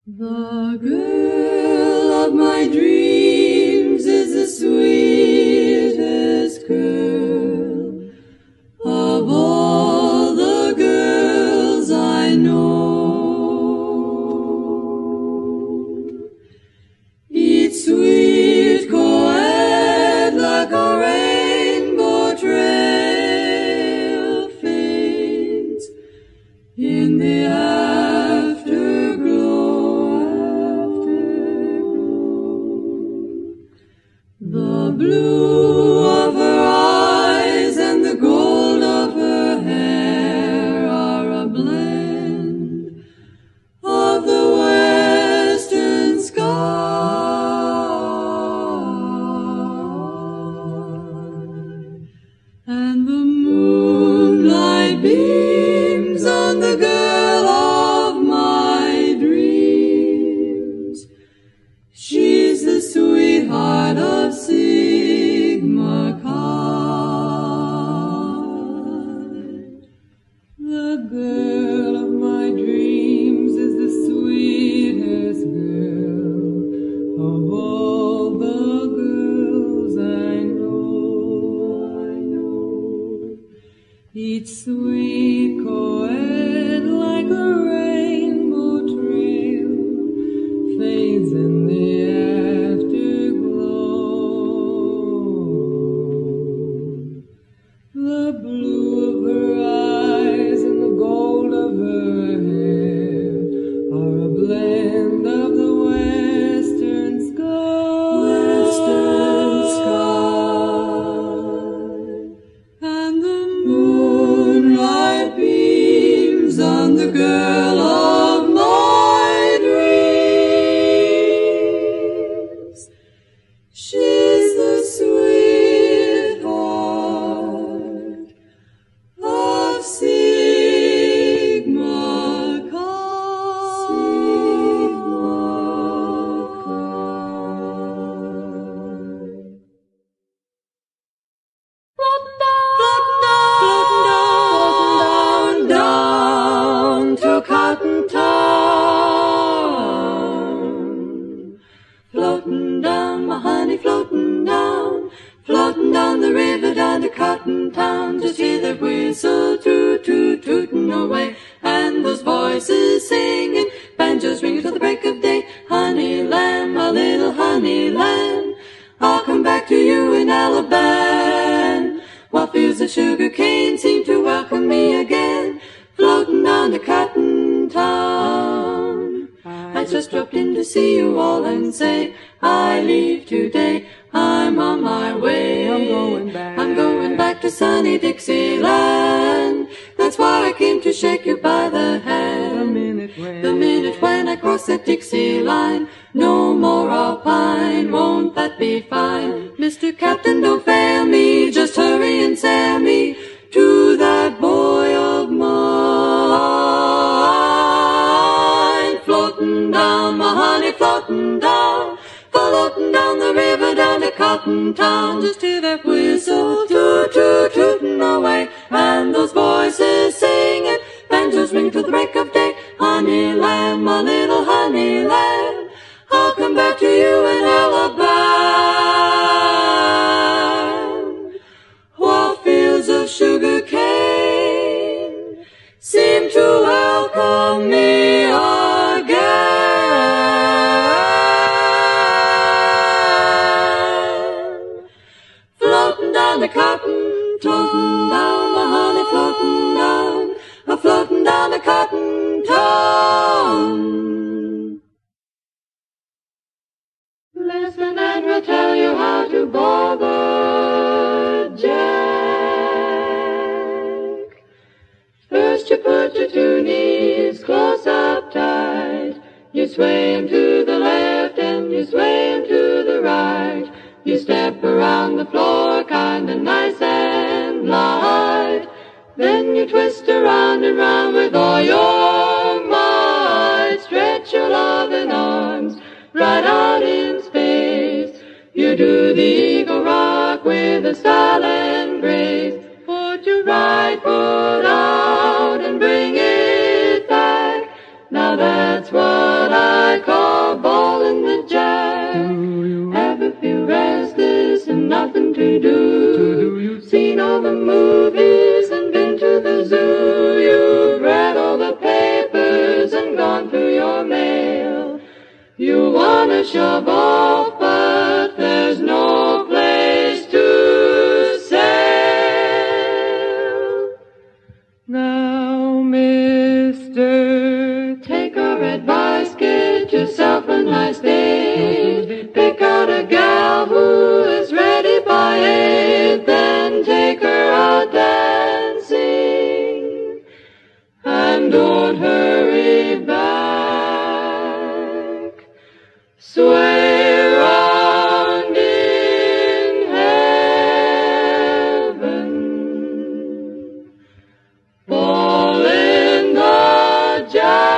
The girl of my dreams is the sweetest girl of all the girls I know. Each sweet co-ed like a rainbow trail fades in the afterglow. The blue of her eyes and the gold of her hair are a blend of the western sky, and the moonlight beams on the girl of my dreams. She's the sweetheart of Sigma Chi. The girl of my dreams is the sweetest girl of all the girls I know. Each sweet co-ed like a rainbow trail fades in the the blue of her eyes and the gold of her hair are a blend of the western sky, and the moonlight beams on the girl of my dreams. She's the sweetheart of Sigma Chi. Floating down to Cotton Town. Floating down, my honey, floating down the river down to Cotton Town. Just hear the whistle toot-toot-tooting away, and those voices singing, banjos ringing till the break of day. Honey lamb, my little honey lamb, I'll come back to you in Alabama, while fields of sugar cane seem to welcome me again. Floating down to Cotton Town, I just dropped in to see you all and say, I leave today, I'm on my way. I'm going back to sunny Dixieland. That's why I came to shake you by the hand. The minute when I cross that Dixie line, no more I'll pine, won't that be fine? Mr. Captain, don't fail me, just hurry and sail me to that boy of mine. Floating down, my honey, floating down the river down to Cotton Town. Just hear that whistle toot-toot-tooting away, and those voices singing, banjos ring till the break of day. Honey lamb, my little honey lamb, I'll come back to you in Alabama, while fields of sugar cane seem to welcome me again. Floating down the Cotton Town, my honey, floating down the Cotton Town. Listen and we'll tell you how to boil the jack. First you put your two knees close up tight. You sway 'em to the left and you sway 'em to the right. You step around the floor kinda nice and light. Then you twist around and round with all your might. Stretch your loving arms right out in space. You do the eagle rock with a style and grace. Put your right foot out and bring it back. Now that's what I to-do. You've seen all the movies and been to the zoo. You've read all the papers and gone through your mail. You wanna shove off, but there's no place to sail. Now, mister, take our advice, get yourself a nice date. Pick out a gal who is ready by 8, then take her out dancing. And don't hurry back. Sway round in heaven. Fall in the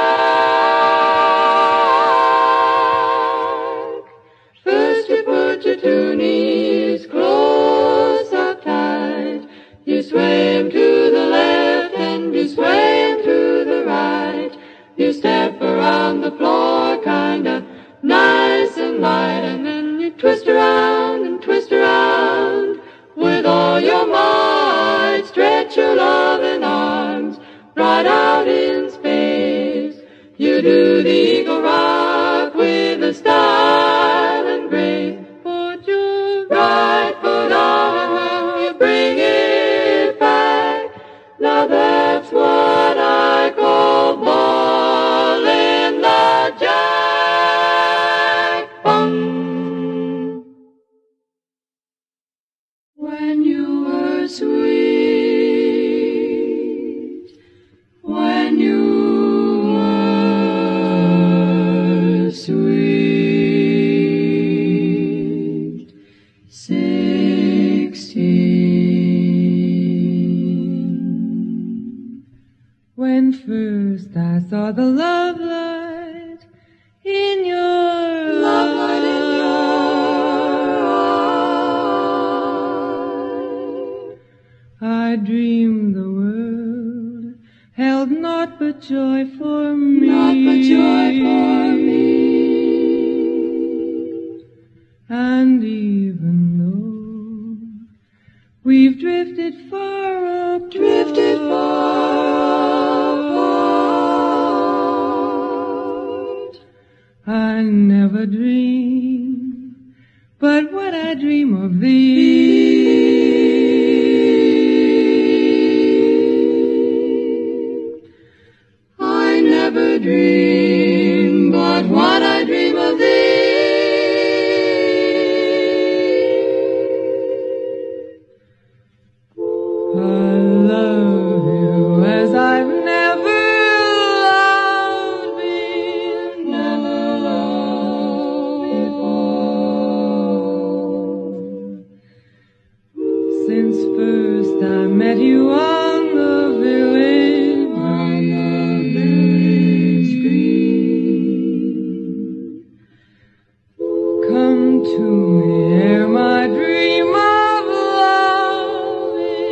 jack. First you put your 2 knees close up tight. You sway 'em to the left and you sway 'em to the right. You step around the floor kinda nice and light, and then you twist around and twist around with all your might. Stretch your loving arms right out in space. You do the eagle rock with a style and grace. Put your right foot on, you bring it back. Now that's what I call ball in the jack. Bum. When you were sweet, when you were sweet, 16. When first I saw the love light in your love light in your eye, I dreamed the world held naught but joy for me. Naught but joy for me. And even though we've drifted far apart, I never dream but what I dream of thee. I never dream but what I dream of thee. I love you as I've never loved never loved before. Since first I met you on the village green. Come to me ere my dream of love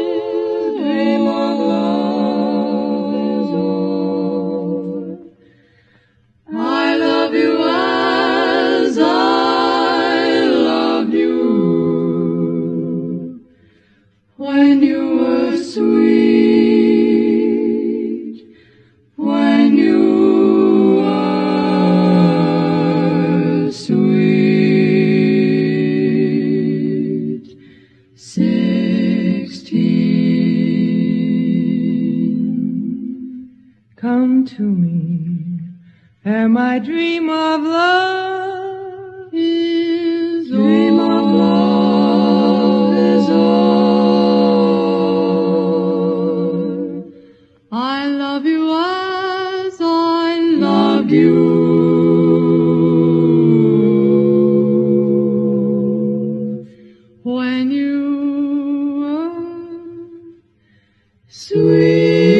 is o'er. I love you as I loved you when you were sweet, when you were sweet, 16. Come to me ere my dream of love is o'er. Dream of love is o'er. I love you as I loved you when you were sweet.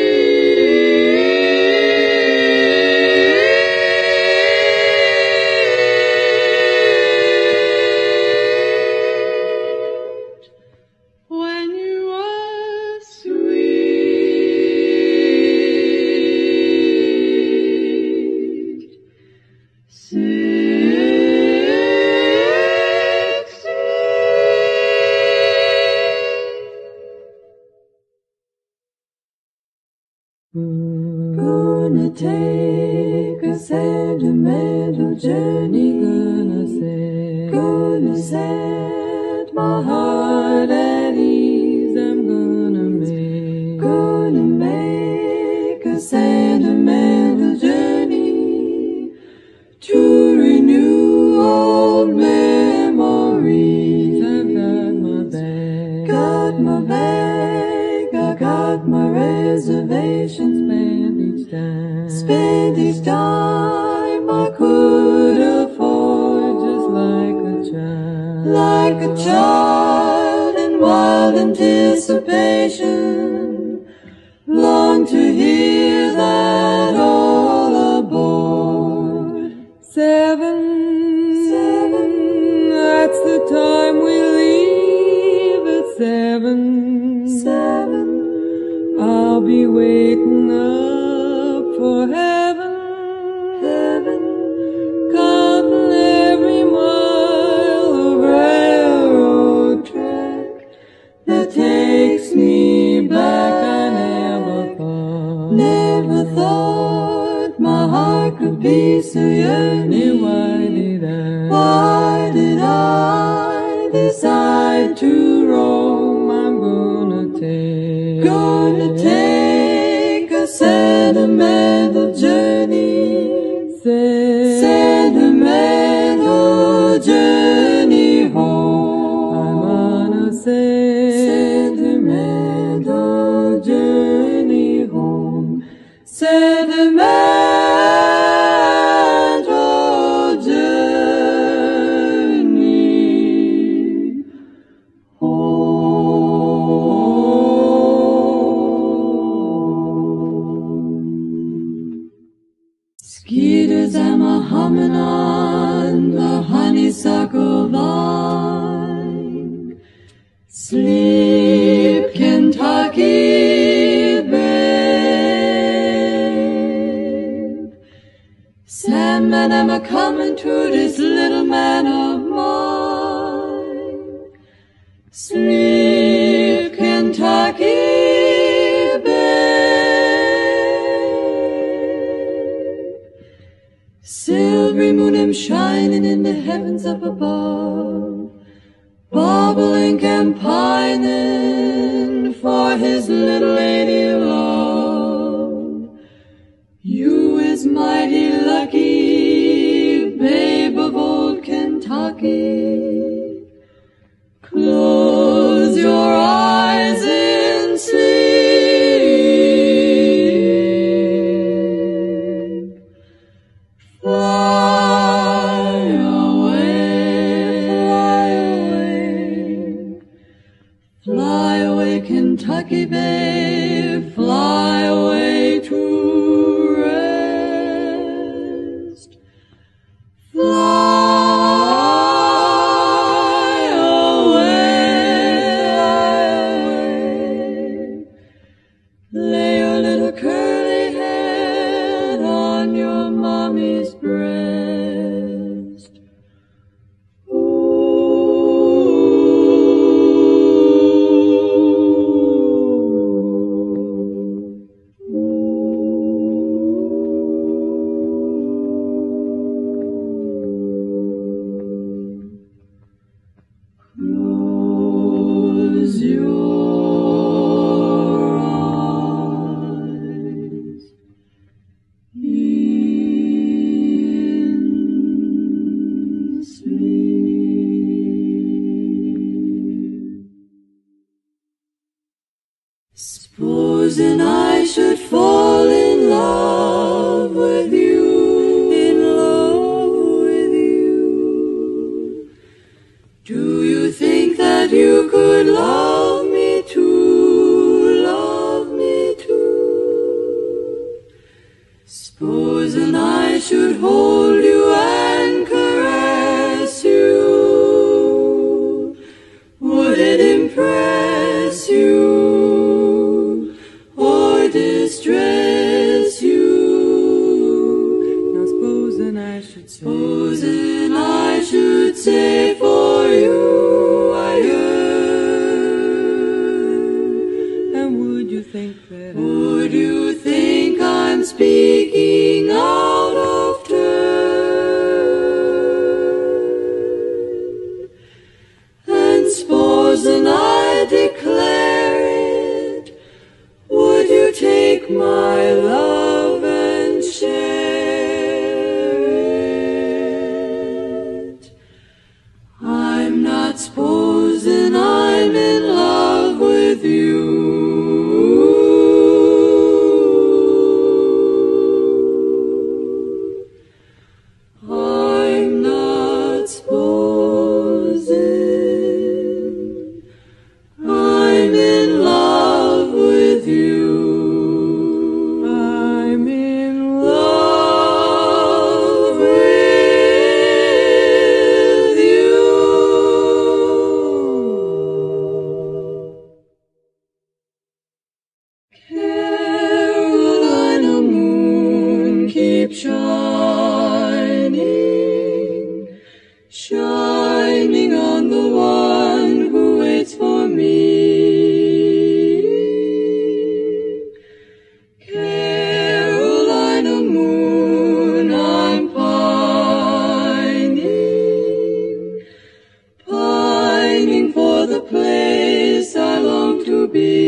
When you were sweet. gonna take a sentimental journey. Gonna set my heart at ease. I'm gonna make a sentimental journey to renew old memories. I've got my bag, I got my reservations. Spend each dime I could afford, just like a child in wild anticipation. Long to hear that all aboard. 7, that's the time we leave at 7. I'll be waiting up for heaven, counting every mile of railroad track that takes me back. I never thought my heart could be so yearning. Why did I decide to roam? I'm gonna take a sentimental journey. Sentimental journey home. I'm on a sentimental journey home. Sentimental journey home. Skeeters am a humming on the honeysuckle vine. Sleep, Kentucky babe. Sandman am a coming to this little man of mine. Sleep, Kentucky babe. Silvery moon am shining in the heavens up above, bobolink am pining for his little lady love. You is mighty lucky, babe of old Kentucky. Close your eyes in sleep. Fly away, Kentucky babe, fly away to rest. Fly away. Lay your little curly head on your mommy's breast. Close your eyes in sleep. Supposing I should fall in love with you, do you think that you could love me too, love me too? Supposing I should hold you and caress you, would it impress you or distress you? Now supposing I should say for you I yearn. And would you think that Would you think I'm speaking speaking out of turn, and suppose and I declare it, would you take my love and share it? I'm not supposing I'm in love with you. I'm not supposing I'm in love with you. I'm in Love with you. Carolina moon, keep shining, shining on the one who waits for me. Carolina moon, I'm pining, pining for the place I long to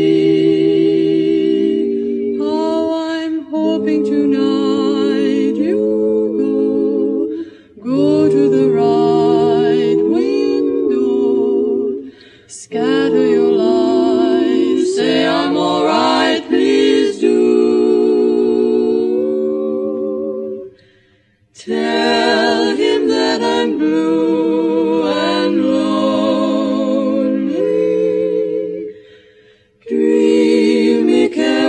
be. Oh, I'm hoping tonight you go to the right window, scatter your light, say I'm alright, please do. Tell him that I'm blue and lonely, dreamy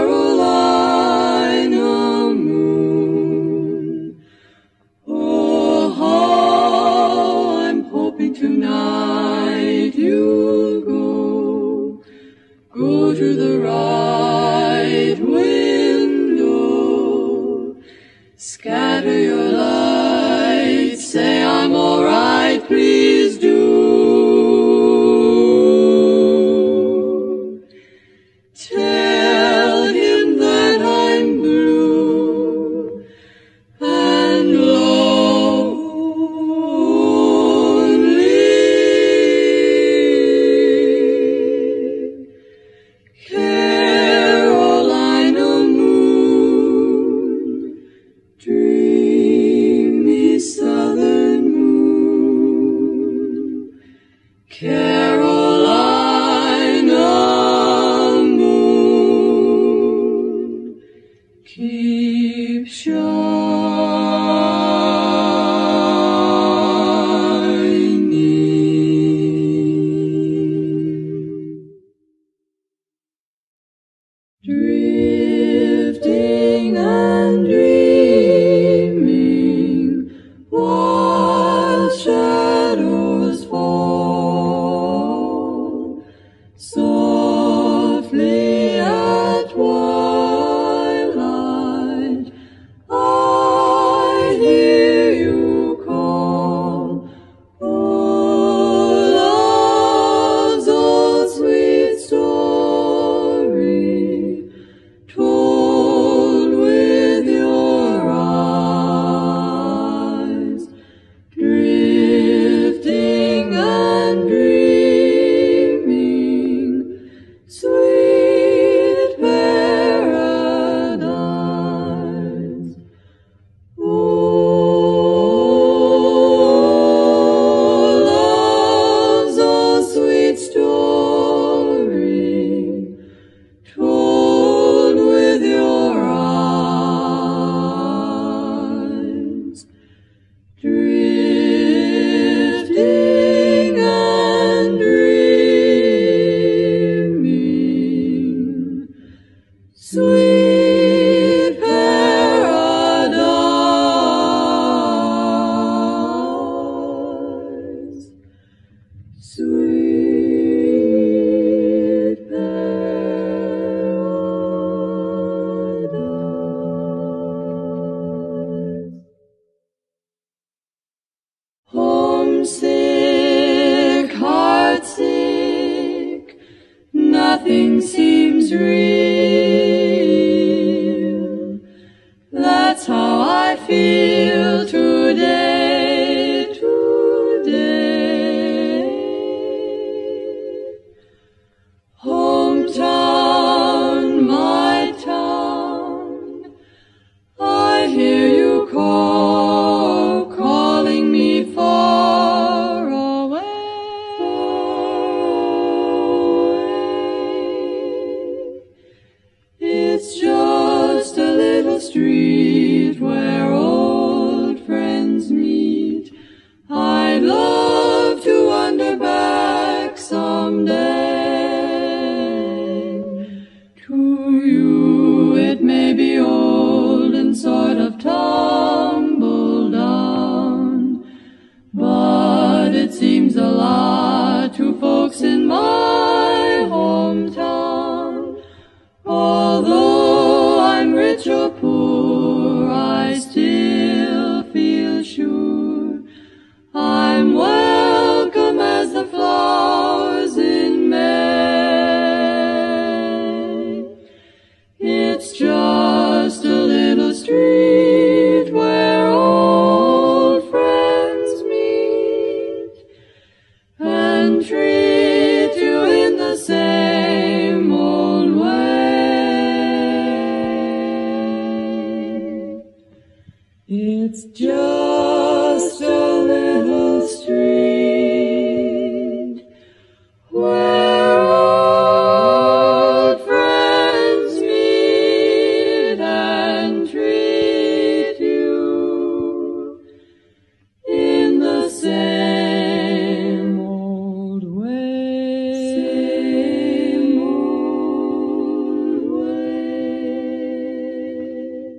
Carolina moon. Oh, how I'm hoping tonight you'll go to the right window, scatter your light, say I'm alright, please do. Tell him that I'm blue and lonely. Carolina moon, dreamy southern moon. Carolina moon, keep shining. Drifting and dreaming, while shadows fall softly at twilight, I hear you call. Oh, love's old sweet story, told with your eyes, drifting and dreaming, sweet paradise. Oh, love's old sweet story, told with your eyes, drifting and dreaming, sweet paradise, sweet paradise. Homesick, heartsick, nothing seems real. That's how I feel today, today. Hometown, my town, I hear you calling me far away. It's just a little street where old friends meet. I'd love to wander back someday. To you it may be old and sort of tumble down, but it seems a lot to folks in my hometown. Although I'm rich or poor, I still feel sure I'm welcome as the flowers in May. It's just a little street where old friends meet and treat you in the same old way. It's just a little street where old friends meet and treat you in the same old way. Same old way.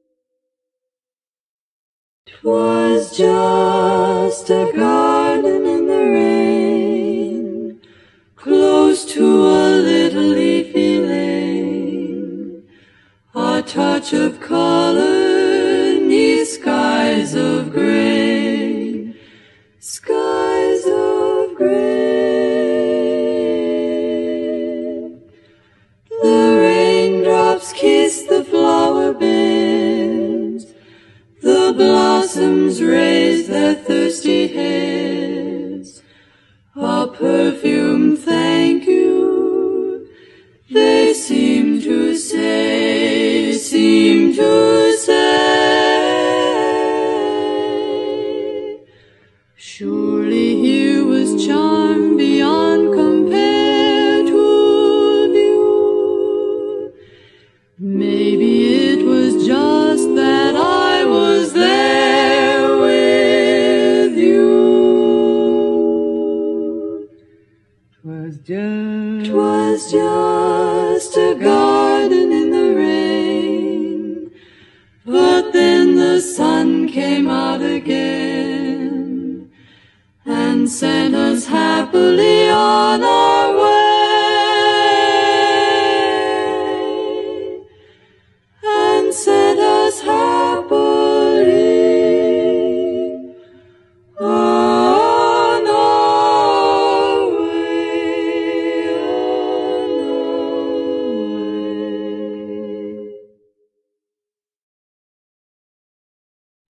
'Twas just a garden in the rain, close to a little leafy lane, a touch of color 'neath skies of gray, skies of gray. The raindrops kiss the flower beds, the blossoms raise their thirsty heads, a perfume thank you, they seem to say, seem to say. Surely here was charm beyond compare to view. Maybe it was just that I was there with you. 'Twas just a garden in the rain, but then the sun came out again and sent us happily on our way.